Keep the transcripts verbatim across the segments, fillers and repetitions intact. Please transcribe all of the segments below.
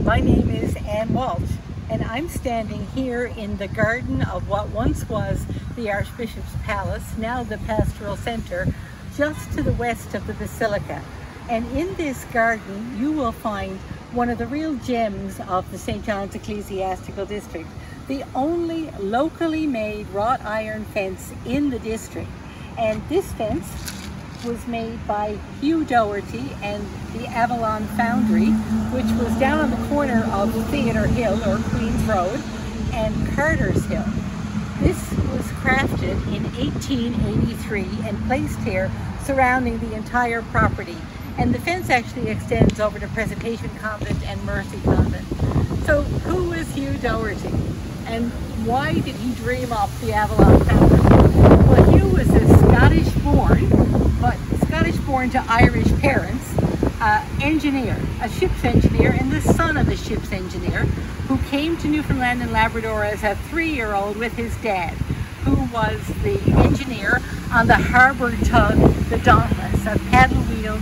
My name is Anne Walsh, and I'm standing here in the garden of what once was the Archbishop's Palace, now the Pastoral Centre, just to the west of the Basilica. And in this garden you will find one of the real gems of the Saint John's Ecclesiastical District, the only locally made wrought iron fence in the district. And this fence was made by Hugh Doherty and the Avalon Foundry, which was down on the corner of Theatre Hill, or Queen's Road, and Carter's Hill. This was crafted in eighteen eighty-three and placed here surrounding the entire property. And the fence actually extends over to Presentation Convent and Mercy Convent. So who was Hugh Doherty? And why did he dream up the Avalon Foundry? Well, Hugh was a Scottish-born, but Scottish-born to Irish parents, uh, engineer, a ship's engineer, and the son of a ship's engineer, who came to Newfoundland and Labrador as a three-year-old with his dad, who was the engineer on the harbour tug, the Dauntless, a paddle-wheel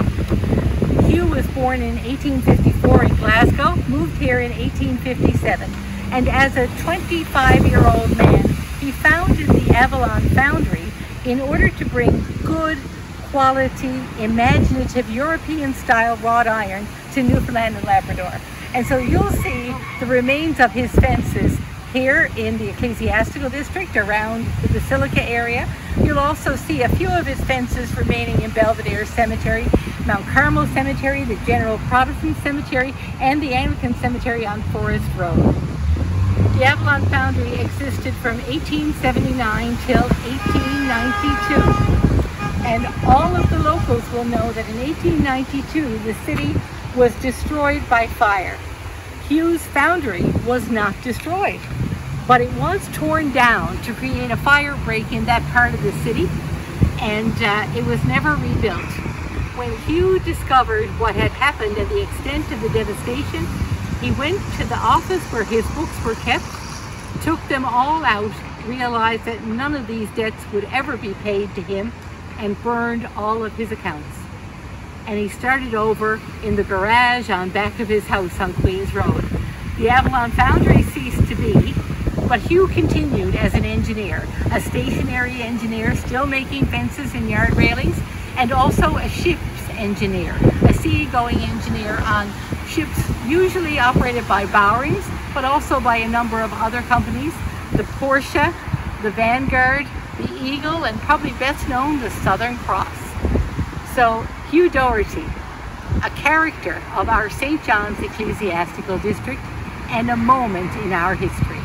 tug. Hugh was born in eighteen fifty-four in Glasgow, moved here in eighteen fifty-seven, and as a twenty-five-year-old man, he founded the Avalon Foundry in order to bring good, quality, imaginative, European-style wrought iron to Newfoundland and Labrador. And so you'll see the remains of his fences here in the Ecclesiastical District around the Basilica area. You'll also see a few of his fences remaining in Belvedere Cemetery, Mount Carmel Cemetery, the General Protestant Cemetery, and the Anglican Cemetery on Forest Road. The Avalon Foundry existed from eighteen seventy-nine till eighteen ninety-two. And all of the locals will know that in eighteen ninety-two, the city was destroyed by fire. Hugh's foundry was not destroyed, but it was torn down to create a fire break in that part of the city, and uh, it was never rebuilt. When Hugh discovered what had happened and the extent of the devastation, he went to the office where his books were kept, took them all out, realized that none of these debts would ever be paid to him, and burned all of his accounts. And he started over in the garage on back of his house on Queen's Road. The Avalon Foundry ceased to be, but Hugh continued as an engineer, a stationary engineer still making fences and yard railings, and also a ship's engineer, a sea-going engineer on ships usually operated by Bowrings, but also by a number of other companies, the Portia, the Vanguard, the Eagle, and probably best known, the Southern Cross. So Hugh Doherty, a character of our Saint John's Ecclesiastical District and a moment in our history.